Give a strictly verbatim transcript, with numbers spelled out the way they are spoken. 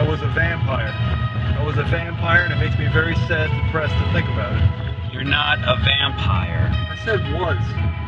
I was a vampire. I was a vampire, and it makes me very sad and depressed to think about it. You're not a vampire. I said was.